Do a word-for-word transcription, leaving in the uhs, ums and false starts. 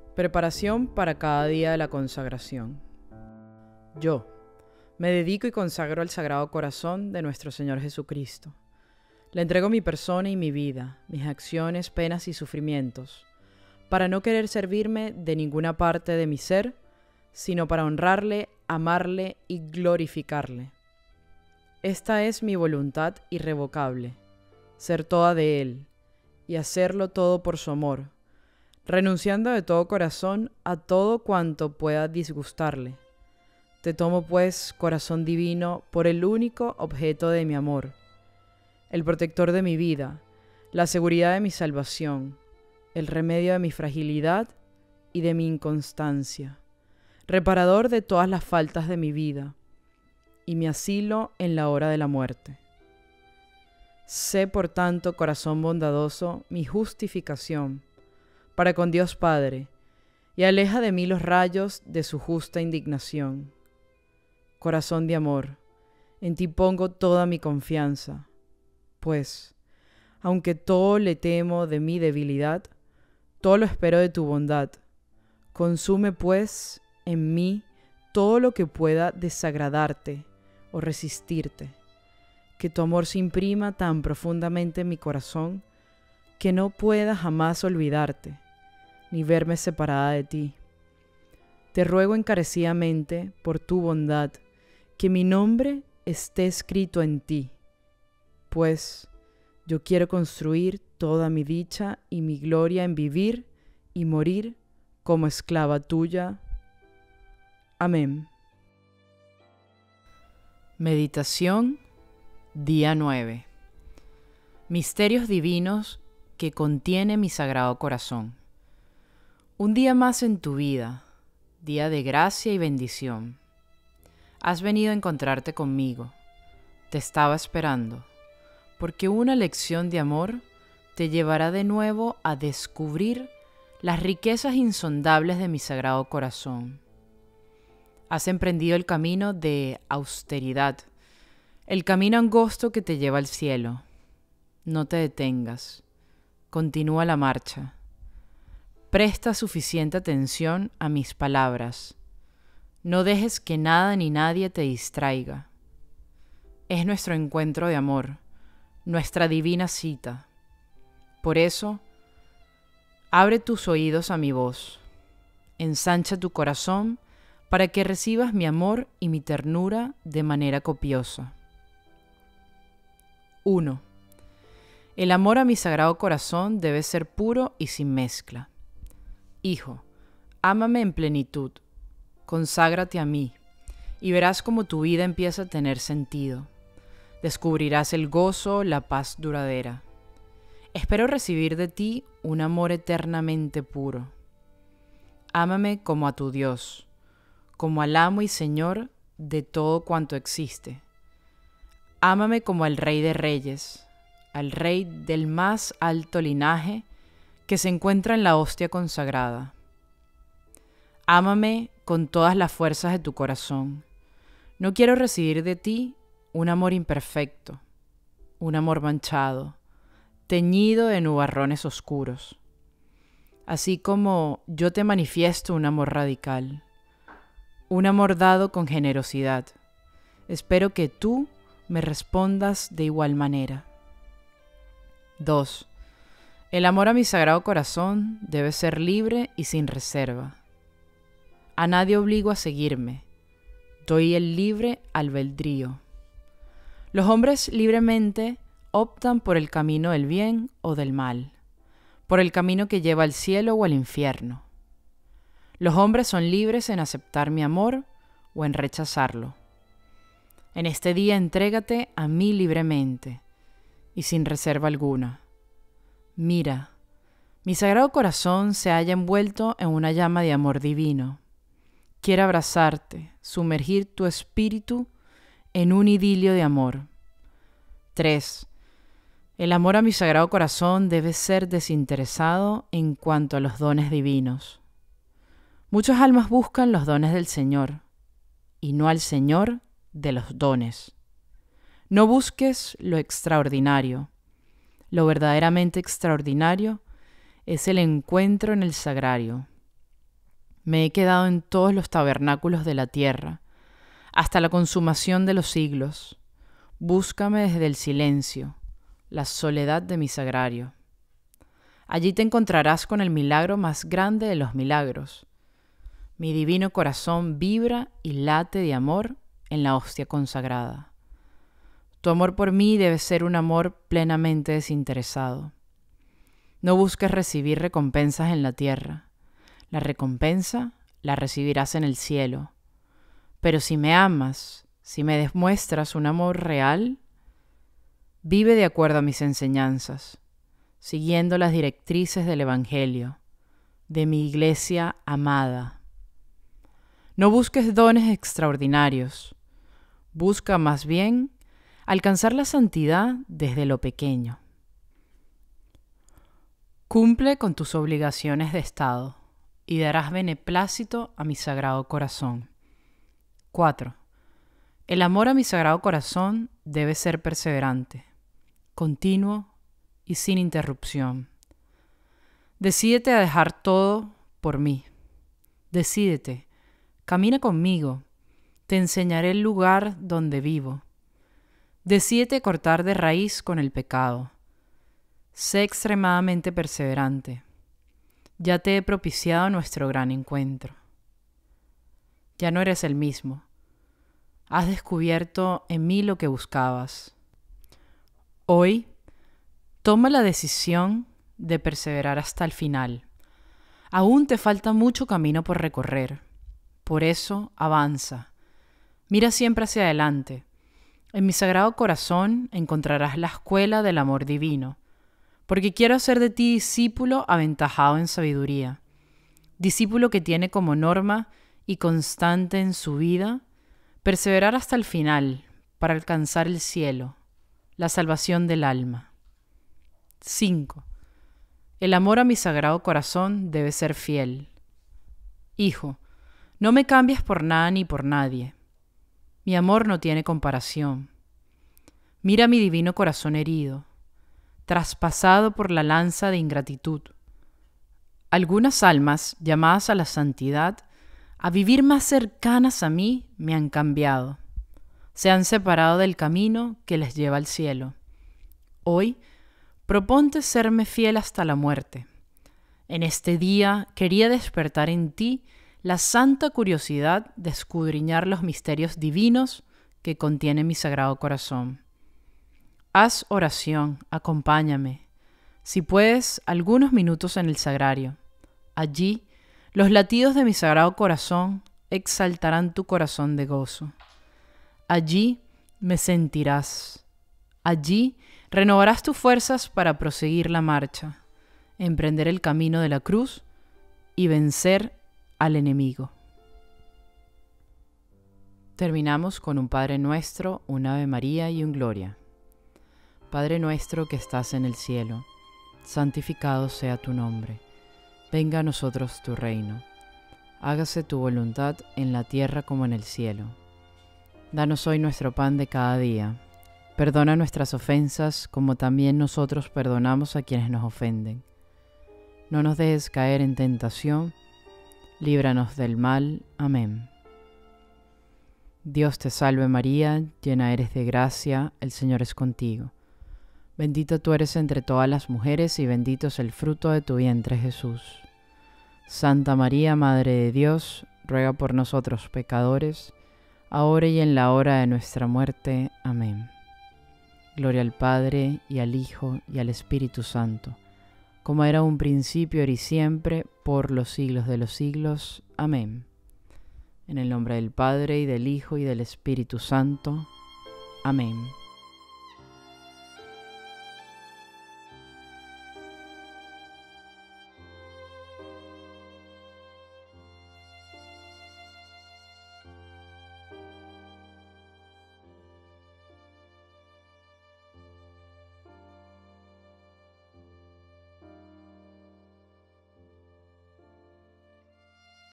Preparación para cada día de la consagración. Yo me dedico y consagro al Sagrado Corazón de nuestro Señor Jesucristo. Le entrego mi persona y mi vida, mis acciones, penas y sufrimientos, para no querer servirme de ninguna parte de mi ser, sino para honrarle, amarle y glorificarle. Esta es mi voluntad irrevocable, ser toda de Él y hacerlo todo por su amor, renunciando de todo corazón a todo cuanto pueda disgustarle. Te tomo, pues, corazón divino, por el único objeto de mi amor, el protector de mi vida, la seguridad de mi salvación, el remedio de mi fragilidad y de mi inconstancia, reparador de todas las faltas de mi vida, y mi asilo en la hora de la muerte. Sé, por tanto, corazón bondadoso, mi justificación para con Dios Padre, y aleja de mí los rayos de su justa indignación. Corazón de amor, en ti pongo toda mi confianza, pues, aunque todo le temo de mi debilidad, todo lo espero de tu bondad. Consume, pues, en mí todo lo que pueda desagradarte o resistirte, que tu amor se imprima tan profundamente en mi corazón que no pueda jamás olvidarte, ni verme separada de ti. Te ruego encarecidamente, por tu bondad, que mi nombre esté escrito en ti, pues yo quiero construir toda mi dicha y mi gloria en vivir y morir como esclava tuya. Amén. Meditación, día nueve. Misterios divinos que contiene mi Sagrado Corazón. Un día más en tu vida, día de gracia y bendición. Has venido a encontrarte conmigo, te estaba esperando, porque una lección de amor te llevará de nuevo a descubrir las riquezas insondables de mi Sagrado Corazón. Has emprendido el camino de austeridad, el camino angosto que te lleva al cielo. No te detengas, continúa la marcha. Presta suficiente atención a mis palabras. No dejes que nada ni nadie te distraiga. Es nuestro encuentro de amor, nuestra divina cita. Por eso, abre tus oídos a mi voz, ensancha tu corazón para que recibas mi amor y mi ternura de manera copiosa. uno. El amor a mi Sagrado Corazón debe ser puro y sin mezcla. Hijo, ámame en plenitud, conságrate a mí, y verás cómo tu vida empieza a tener sentido. Descubrirás el gozo, la paz duradera. Espero recibir de ti un amor eternamente puro. Ámame como a tu Dios, como al amo y Señor de todo cuanto existe. Ámame como al Rey de Reyes, al Rey del más alto linaje que se encuentra en la hostia consagrada. Ámame con todas las fuerzas de tu corazón. No quiero recibir de ti un amor imperfecto, un amor manchado, teñido de nubarrones oscuros. Así como yo te manifiesto un amor radical, un amor dado con generosidad, espero que tú me respondas de igual manera. dos. El amor a mi Sagrado Corazón debe ser libre y sin reserva. A nadie obligo a seguirme, doy el libre albedrío. Los hombres libremente optan por el camino del bien o del mal, por el camino que lleva al cielo o al infierno. Los hombres son libres en aceptar mi amor o en rechazarlo. En este día entrégate a mí libremente y sin reserva alguna. Mira, mi Sagrado Corazón se halla envuelto en una llama de amor divino. Quiere abrazarte, sumergir tu espíritu en un idilio de amor. tres. El amor a mi Sagrado Corazón debe ser desinteresado en cuanto a los dones divinos. Muchas almas buscan los dones del Señor, y no al Señor de los dones. No busques lo extraordinario. Lo verdaderamente extraordinario es el encuentro en el sagrario. Me he quedado en todos los tabernáculos de la tierra, hasta la consumación de los siglos. Búscame desde el silencio, la soledad de mi sagrario. Allí te encontrarás con el milagro más grande de los milagros. Mi divino corazón vibra y late de amor en la hostia consagrada. Tu amor por mí debe ser un amor plenamente desinteresado. No busques recibir recompensas en la tierra. La recompensa la recibirás en el cielo. Pero si me amas, si me demuestras un amor real, vive de acuerdo a mis enseñanzas, siguiendo las directrices del Evangelio, de mi iglesia amada. No busques dones extraordinarios. Busca más bien alcanzar la santidad desde lo pequeño. Cumple con tus obligaciones de Estado y darás beneplácito a mi Sagrado Corazón. cuatro. El amor a mi Sagrado Corazón debe ser perseverante, continuo y sin interrupción. Decídete a dejar todo por mí. Decídete, camina conmigo, te enseñaré el lugar donde vivo. Decídete cortar de raíz con el pecado. Sé extremadamente perseverante. Ya te he propiciado nuestro gran encuentro. Ya no eres el mismo. Has descubierto en mí lo que buscabas. Hoy, toma la decisión de perseverar hasta el final. Aún te falta mucho camino por recorrer. Por eso, avanza. Mira siempre hacia adelante. En mi Sagrado Corazón encontrarás la escuela del amor divino, porque quiero hacer de ti discípulo aventajado en sabiduría, discípulo que tiene como norma y constante en su vida perseverar hasta el final para alcanzar el cielo, la salvación del alma. cinco. El amor a mi Sagrado Corazón debe ser fiel. Hijo, no me cambies por nada ni por nadie. Mi amor no tiene comparación. Mira mi divino corazón herido, traspasado por la lanza de ingratitud. Algunas almas, llamadas a la santidad, a vivir más cercanas a mí, me han cambiado. Se han separado del camino que les lleva al cielo. Hoy, proponte serme fiel hasta la muerte. En este día quería despertar en ti la santa curiosidad de escudriñar los misterios divinos que contiene mi Sagrado Corazón. Haz oración, acompáñame, si puedes, algunos minutos en el sagrario. Allí, los latidos de mi Sagrado Corazón exaltarán tu corazón de gozo. Allí me sentirás. Allí renovarás tus fuerzas para proseguir la marcha, emprender el camino de la cruz y vencer al enemigo. Terminamos con un Padre Nuestro, un Ave María y un Gloria. Padre nuestro que estás en el cielo, santificado sea tu nombre. Venga a nosotros tu reino. Hágase tu voluntad en la tierra como en el cielo. Danos hoy nuestro pan de cada día. Perdona nuestras ofensas como también nosotros perdonamos a quienes nos ofenden. No nos dejes caer en tentación. Líbranos del mal. Amén. Dios te salve María, llena eres de gracia, el Señor es contigo. Bendita tú eres entre todas las mujeres y bendito es el fruto de tu vientre Jesús. Santa María, Madre de Dios, ruega por nosotros pecadores, ahora y en la hora de nuestra muerte. Amén. Gloria al Padre, y al Hijo, y al Espíritu Santo, como era un principio, ahora y siempre, por los siglos de los siglos. Amén. En el nombre del Padre, y del Hijo, y del Espíritu Santo. Amén.